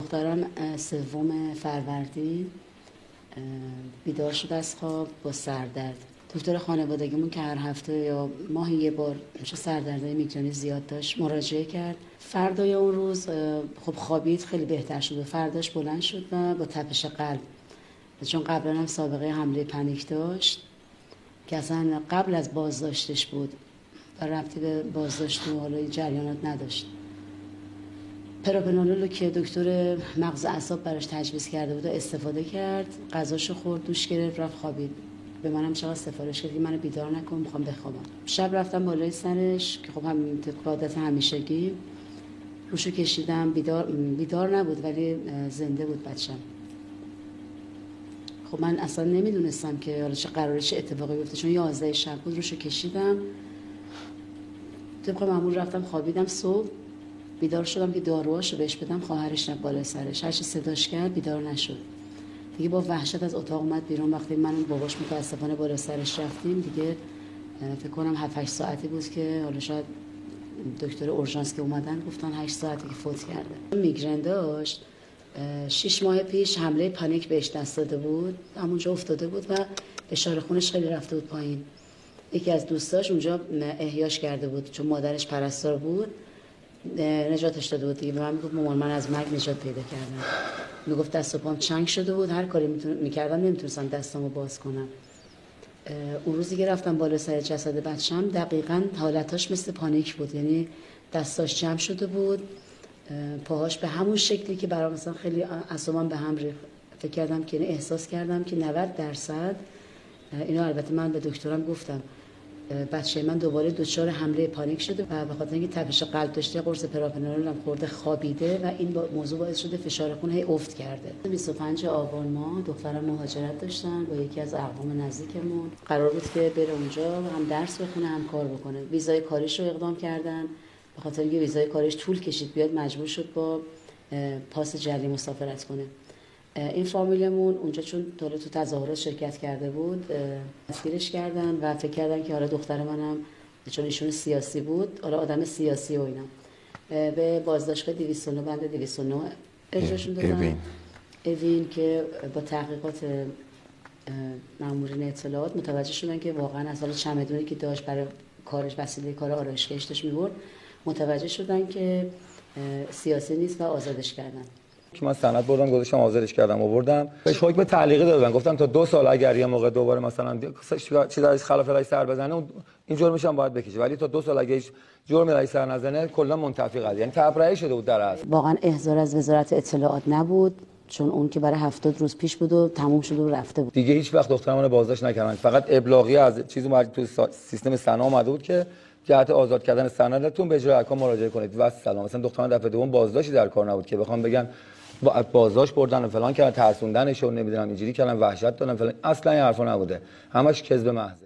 دخترم سوم فروردین بیدار شد از خواب با سردرد. دکتر خانوادگیمون که هر هفته یا ماهی یه بار سردردهای میگرنی زیاد داشت مراجعه کرد. فردای اون روز خب خوابید، خیلی بهتر شد و فرداش بلند شد و با تپش قلب، چون قبلا هم سابقه حمله پنیک داشت که اصلا قبل از بازداشتش بود و ربطی به بازداشت و حالا جریانات نداشت. پروپنولول که دکتر مغز اعصاب براش تجویز کرده بود و استفاده کرد، غذاشو خورد، دوش گرفت، رفت خوابید. به منم چقدر سفارش کرد که منو بیدار نکن، میخوام بخوابم. شب رفتم بالای سرش که خب همین عادت همیشگی، روشو کشیدم. بیدار نبود ولی زنده بود بچه‌م. خب من اصلا نمیدونستم که حالا چه قراره چه اتفاقی بیفته، چون 11 شب بود. روشو کشیدم، طبق معمول رفتم خوابیدم. صبح بیدار شدم که داروهاشو بهش بدم، خواهرش نبود بالای سرش، هرچی صداش کرد بیدار نشد. دیگه با وحشت از اتاق اومد بیرون. وقتی من و باباش متاسفانه بالای سرش رفتیم، دیگه فکر کنم 7-8 ساعتی بود که حالا شاید دکتر اورژانس که اومدن گفتن 8 ساعتی که فوت کرده. میگرن داشت. 6 ماه پیش حمله پانیک بهش دست داده بود، همونجا افتاده بود و فشار خونش خیلی رفته بود پایین. یکی از دوستاش اونجا احیاش کرده بود، چون مادرش پرستار بود، نجاتش داده بود دیگه. به من میگفت مامان من از مرگ نجات پیدا کردم. میگفت دست و پام چنگ شده بود، هر کاری میکردم نمیتونستم دستامو باز کنم. اون روزی که رفتم بالا سر جسد بچه‌م دقیقاً حالتاش مثل پانیک بود، یعنی دستاش جمع شده بود، پاهاش به همون شکلی که برام مثلا خیلی اعصابم به هم ریخت. فکر کردم که احساس کردم که 90% اینو البته من به دکترم گفتم، بچه من دوباره دچار حمله پانیک شده و به خاطر اینکه تپش قلب داشته، قرص پروپنولول هم خورده، خوابیده و این موضوع باعث شده فشار خون هی افت کرده. 25 آبان ماه دخترم مهاجرت داشتن با یکی از اقوام نزدیکمون. قرار بود که بره اونجا هم درس بخونه هم کار بکنه. ویزای کاریش رو اقدام کردن، به خاطر اینکه ویزای کاریش طول کشید بیاد مجبور شد با پاس جری مسافرت کنه. این فامیلمون اونجا چون تو تظاهرات شرکت کرده بود دستگیرش کردن و فکر کردن که حالا دختر منم چون ایشون سیاسی بود، حالا آدم سیاسی و اینا، به بازداشتگاه 209 بند 209 ارجاعشون دادن. اوین که با تحقیقات مامورین اطلاعات متوجه شدن که واقعا از حال چمدونی که داشت برای کارش، وسیله کار آرایشگاهش داشت می‌برد، متوجه شدن که سیاسی نیست و آزادش کردن. که من سند بردم گذاشتم آزادش کردم آوردم بهش حکم تعلیقی دادن، گفتم تا 2 سال اگر یه موقع دوباره مثلا چیزی از خلاف رأی سر بزنه این جرمش هم باید بکشه، ولی تا 2 سال اگه هیچ جرمی رأی سر نزنه کلا منتفی قضیه، یعنی تبرئه شده بود در اصل. واقعا احضار از وزارت اطلاعات نبود، چون اون که برای 70 روز پیش بود و تموم شده و رفته بود. دیگه هیچ وقت دخترمون بازداشت نکردن، فقط ابلاغی از چیزی تو سیستم سنا اومده بود که جهت آزاد کردن سندتون به اجرای احکام مراجعه کنید و سلام. مثلا دخترم دفعه دوم بازداشتی در کار نبود که بخوام بگن بازداشت بردن و فلان کردن، ترسوندنش و نمیدونم اینجوری کردن، وحشت دادن فلان، اصلا این حرفا نبوده، همش کذب محض.